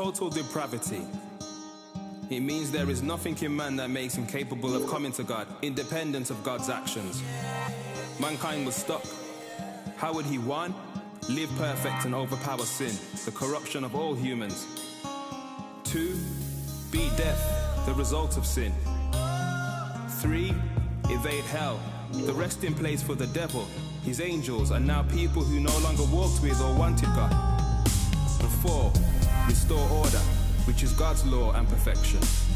total depravity. It means there is nothing in man that makes him capable of coming to God, independent of God's actions. Mankind was stuck. How would he, 1, live perfect and overpower sin, the corruption of all humans? 2, beat death, the result of sin. 3, evade hell, the resting place for the devil, his angels, and now people who no longer walked with or wanted God. And 4, restore order, which is God's law and perfection.